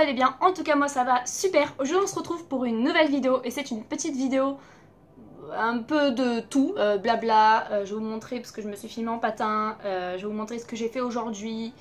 allez bien. En tout cas moi ça va super. Aujourd'hui on se retrouve pour une nouvelle vidéo et c'est une petite vidéo un peu de tout, blabla. Je vais vous montrer parce que je me suis filmée en patin, je vais vous montrer ce que j'ai fait aujourd'hui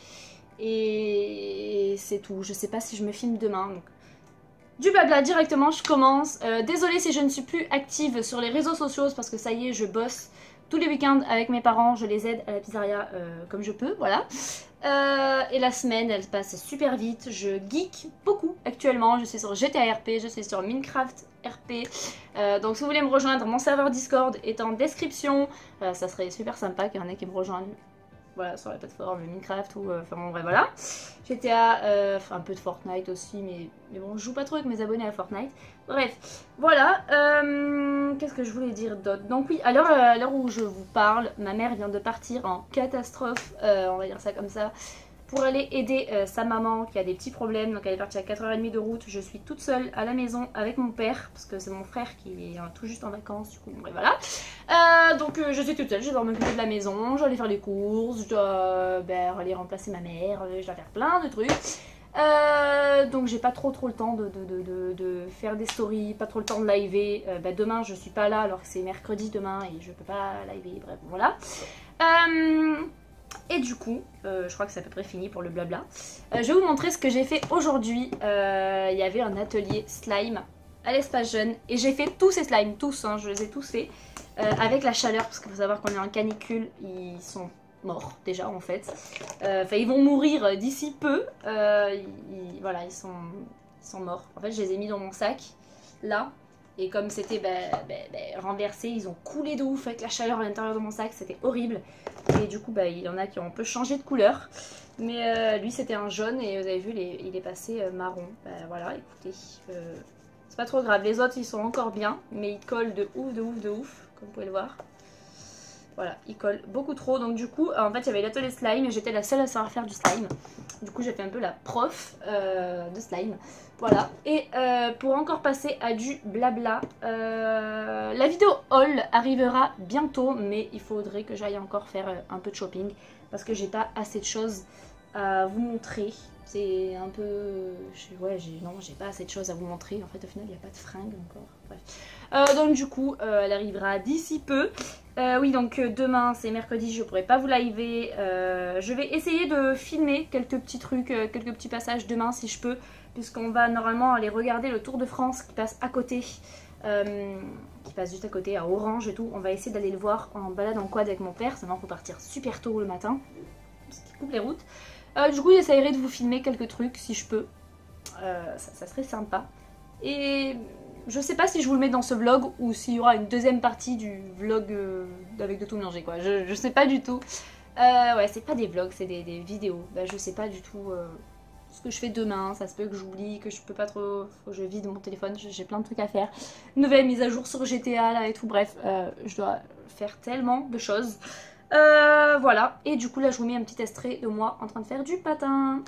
et c'est tout. Je sais pas si je me filme demain donc du blabla directement, je commence. Désolée si je ne suis plus active sur les réseaux sociaux parce que ça y est, je bosse tous les week-ends avec mes parents, je les aide à la pizzeria comme je peux, voilà. Et la semaine, elle passe super vite, je geek beaucoup actuellement, je suis sur GTA RP, je suis sur Minecraft RP. Donc si vous voulez me rejoindre, mon serveur Discord est en description, ça serait super sympa qu'il y en ait qui me rejoignent. Voilà, sur la plateforme Minecraft ou enfin bon bref voilà. GTA, un peu de Fortnite aussi mais bon je joue pas trop avec mes abonnés à Fortnite. Bref, voilà, qu'est-ce que je voulais dire d'autre? Donc oui, à l'heure où je vous parle, ma mère vient de partir en catastrophe, on va dire ça comme ça, pour aller aider sa maman qui a des petits problèmes. Donc elle est partie à 4h30 de route, je suis toute seule à la maison avec mon père, parce que c'est mon frère qui est tout juste en vacances, du coup, bref, voilà. Donc je suis toute seule, je dois m'occuper de la maison, je dois aller faire les courses, je dois aller remplacer ma mère, je dois faire plein de trucs. Donc j'ai pas trop le temps de faire des stories, pas trop le temps de liver. Demain je suis pas là alors que c'est mercredi demain et je peux pas liver, bref voilà. Et du coup, je crois que c'est à peu près fini pour le blabla. Je vais vous montrer ce que j'ai fait aujourd'hui. Il y avait un atelier slime à l'espace jeune et j'ai fait tous ces slimes, tous, hein, je les ai tous faits avec la chaleur parce qu'il faut savoir qu'on est en canicule, ils sont morts déjà en fait. Enfin ils vont mourir d'ici peu, voilà ils sont morts. En fait je les ai mis dans mon sac là. Et comme c'était renversé, ils ont coulé de ouf avec la chaleur à l'intérieur de mon sac, c'était horrible. Et du coup, il y en a qui ont un peu changé de couleur. Mais lui, c'était un jaune et vous avez vu, il est passé marron. Voilà, écoutez, c'est pas trop grave. Les autres, ils sont encore bien, mais ils collent de ouf, comme vous pouvez le voir. Voilà, ils collent beaucoup trop. Donc du coup, en fait, il y avait l'atelier slime et j'étais la seule à savoir faire du slime. Du coup, j'ai fait un peu la prof de slime. Voilà. Et pour encore passer à du blabla, la vidéo haul arrivera bientôt. Mais il faudrait que j'aille encore faire un peu de shopping. Parce que j'ai pas assez de choses à vous montrer. C'est un peu... Ouais, non, j'ai pas assez de choses à vous montrer. En fait, au final, il n'y a pas de fringues encore. Bref. Donc du coup, elle arrivera d'ici peu. Oui, donc demain, c'est mercredi, je pourrai pas vous liver. Je vais essayer de filmer quelques petits trucs, quelques petits passages demain si je peux. Puisqu'on va normalement aller regarder le Tour de France qui passe à côté. Qui passe juste à côté, à Orange et tout. On va essayer d'aller le voir en balade en quad avec mon père. Seulement, il faut partir super tôt le matin. Ce qui coupe les routes. Du coup, j'essayerai de vous filmer quelques trucs si je peux. Ça serait sympa. Et je sais pas si je vous le mets dans ce vlog ou s'il y aura une deuxième partie du vlog avec de tout mélanger quoi. Je sais pas du tout. Ouais, c'est pas des vlogs, c'est des vidéos. Je sais pas du tout ce que je fais demain. Ça se peut que j'oublie, que je peux pas trop. Faut que je vide mon téléphone, j'ai plein de trucs à faire. Nouvelle mise à jour sur GTA là et tout. Bref, je dois faire tellement de choses. Voilà, et du coup là je vous mets un petit extrait de moi en train de faire du patin.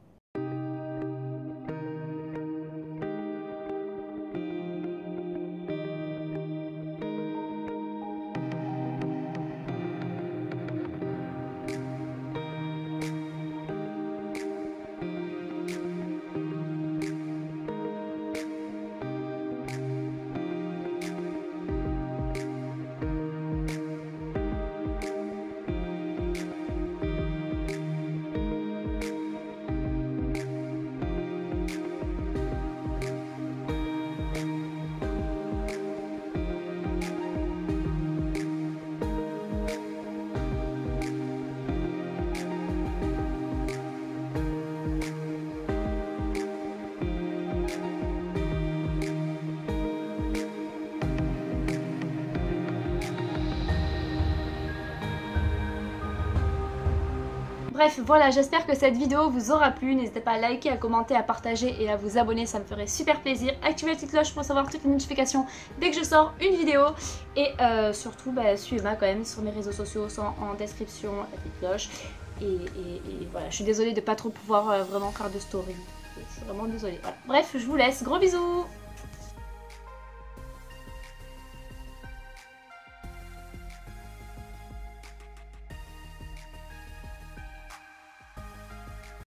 Bref, voilà, j'espère que cette vidéo vous aura plu. N'hésitez pas à liker, à commenter, à partager et à vous abonner, ça me ferait super plaisir. Activez la petite cloche pour savoir toutes les notifications dès que je sors une vidéo. Et surtout, suivez-moi quand même sur mes réseaux sociaux, sont en description, la petite cloche. Et voilà, je suis désolée de ne pas trop pouvoir vraiment faire de story. Je suis vraiment désolée. Voilà. Bref, je vous laisse, gros bisous!